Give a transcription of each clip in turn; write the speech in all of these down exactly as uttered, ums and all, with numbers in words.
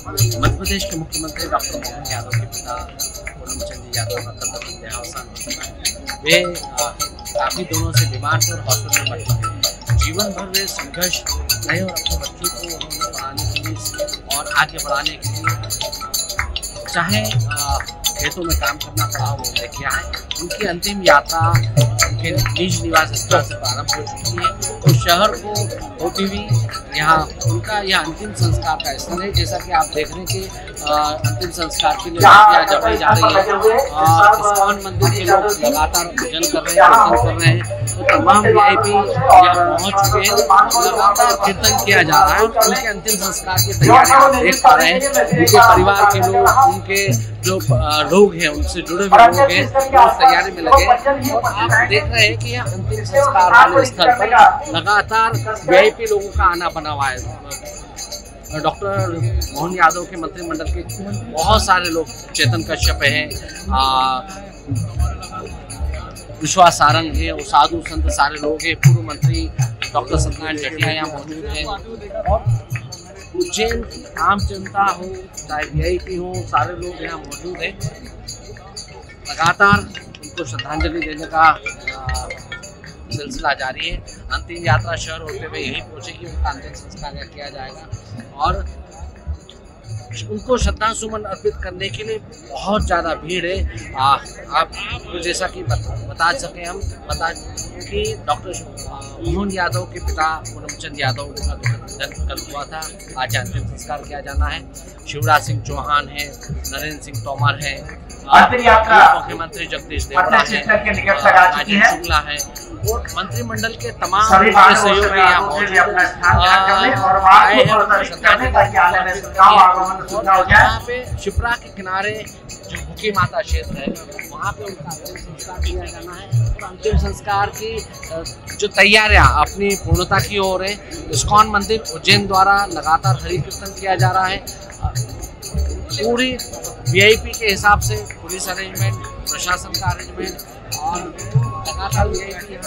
मध्य प्रदेश के मुख्यमंत्री डॉक्टर मोहन यादव के पिता पूर्णचंद यादव का कल तक देहावसान हो चुका है। वे काफ़ी दिनों से बीमार थे और हॉस्पिटल में भर्ती थे। जीवन भर वे संघर्ष रहे और अपने बच्चों को उन्होंने पढ़ाने के लिए और आगे बढ़ाने के लिए चाहे खेतों में काम करना पड़ा वो उन्हें किया है। उनकी अंतिम यात्रा उनके निज निवास स्थल से प्रारंभ हो चुकी है। तो शहर को होती हुई यहाँ उनका यह अंतिम संस्कार का स्थल है। जैसा कि आप देख रहे हैं कि अंतिम संस्कार के लिए जमाई जा रही है। इस्कॉन मंदिर के लोग लगातार पूजन कर रहे हैं, कीर्तन कर रहे हैं। तो तमाम वी आई पी यहाँ पहुँच चुके हैं, लगातार कीर्तन किया जा रहा है। उनके अंतिम संस्कार की तैयारी आप देख पा रहे हैं। उनके परिवार के लोग, उनके जो लोग हैं, उनसे जुड़े हुए लोग हैं, वो उस तैयारी में लगे। और आप देख रहे हैं कि यह अंतिम संस्कार वाले स्थल पर लगातार वी आई पी लोगों का आना बना हुआ है। डॉक्टर मोहन यादव के मंत्रिमंडल के बहुत सारे लोग, चेतन कश्यप हैं, विश्वास सारंग है, वो साधु संत सारे लोग हैं, पूर्व मंत्री डॉक्टर सत्यनारायण जटिया यहाँ मौजूद हैं। और उज्जैन की आम जनता हो, चाहे वी आई पी हो, सारे लोग यहाँ मौजूद हैं। लगातार उनको श्रद्धांजलि देने का सिलसिला जारी है। अंतिम यात्रा शहर होते हुए यही पहुंचेगी, उनका अंतिम संस्कार किया जाएगा और उनको श्रद्धा सुमन अर्पित करने के लिए बहुत ज़्यादा भीड़ है। आ, आप जैसा कि बता, बता सकें हम बता कि डॉक्टर मोहन यादव के पिता पूर्णचंद यादव का निधन कल हुआ था। आज अंतिम संस्कार किया जाना है। शिवराज सिंह चौहान है, नरेंद्र सिंह तोमर है, मुख्यमंत्री जगदीश देवड़ा है, राजेंद्र शुक्ला है और मंत्रिमंडल के तमाम सहयोगी यहाँ मौजूद आए हैं। यहाँ पे शिप्रा के किनारे जो भूखी माता क्षेत्र है, वहाँ पे उनका अंतिम संस्कार किया जाना है। और अंतिम संस्कार की जो तैयारियाँ अपनी पूर्णता की ओर है। इस्कॉन मंदिर उज्जैन द्वारा लगातार हरि कीर्तन किया जा रहा है। पूरी वी आई पी के हिसाब से पुलिस अरेंजमेंट, प्रशासन का अरेंजमेंट और लगातार वी आई पी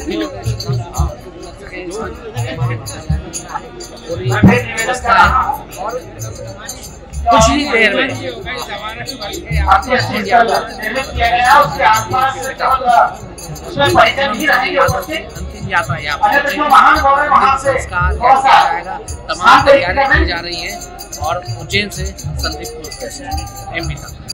पूरी व्यवस्था है। और कुछ ही देर में अंतिम यात्रा यहाँ पर संस्कार किया जाएगा। तमाम तैयारियां की जा रही है और उज्जैन से संदीप एम पी तक।